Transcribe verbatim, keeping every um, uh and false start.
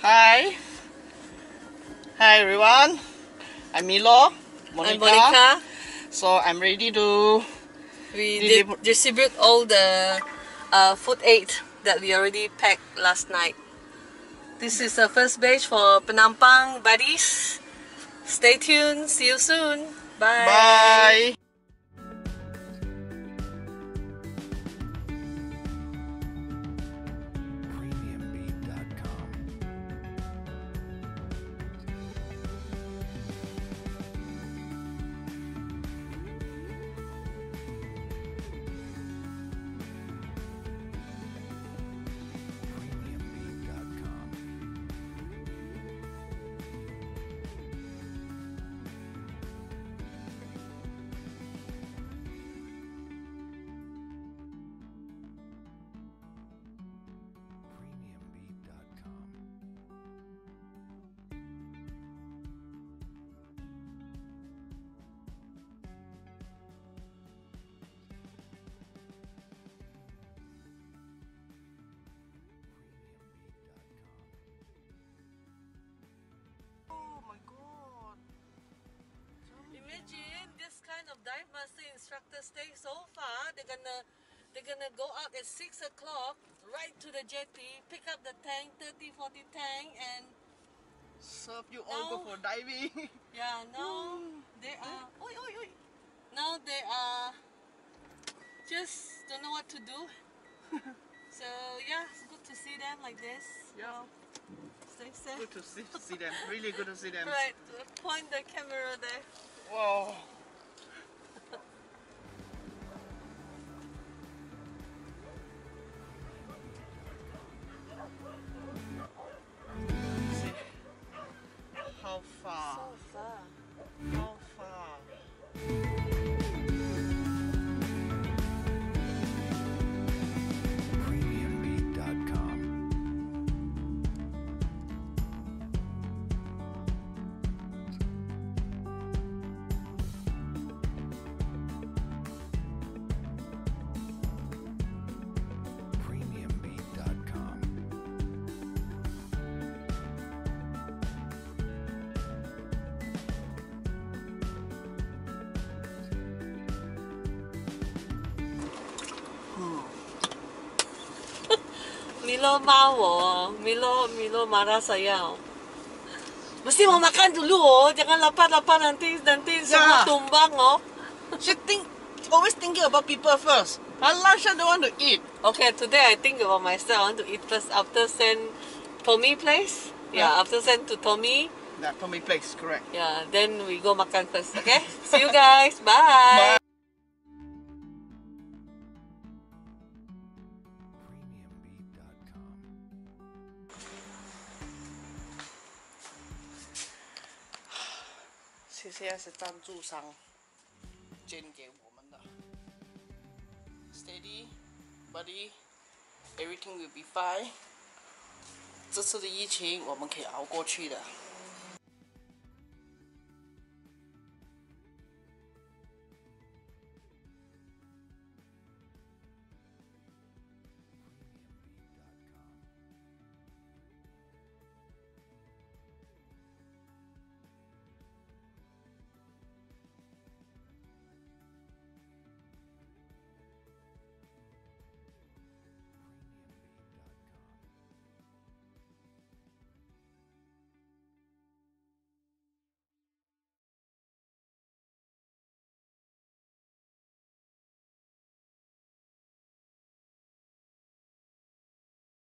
Hi. Hi everyone. I'm Milo. Monica. I'm Monica. So I'm ready to We did distribute all the uh, food aid that we already packed last night. This is the first batch for Penampang buddies. Stay tuned. See you soon. Bye. Bye. Imagine this kind of dive master instructor stay so far. They're gonna they're gonna go out at six o'clock right to the jetty, pick up the tank, thirty forty tank, and serve you all go for diving. Yeah, now they are oi, oi, oi. Now they are just don't know what to do. So yeah, it's good to see them like this. Yeah. Well, stay safe. Good to see, see them. Really good to see them. Right, point the camera there. Wow. See how far? So far. How far? Milo 骂我 Milo Milo marah saya. Mesti mau makan dulu oh, jangan lapar-lapar nanti nanti semua tumbang oh. She think always thinking about people first. Her lunch I don't want to eat. Okay, today I think about myself. I want to eat first after send Tommy place. Yeah, Huh? after send to Tommy. That Tommy place, correct. Yeah, then we go makan first. Okay, see you guys. Bye. Bye. C C S 赞助商捐给我们的 ，Steady, buddy, everything will be fine。这次的疫情我们可以熬过去的。